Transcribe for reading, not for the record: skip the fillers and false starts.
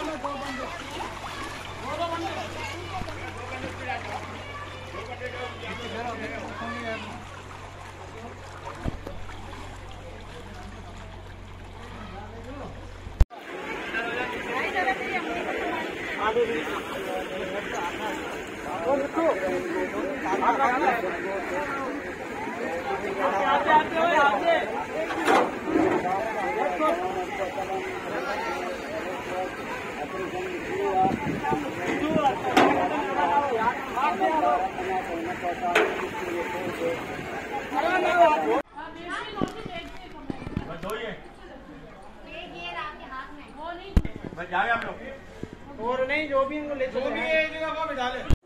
जाओगे आप लोग और नहीं जो भी ले जो भी एक जगह वो बिठा ले।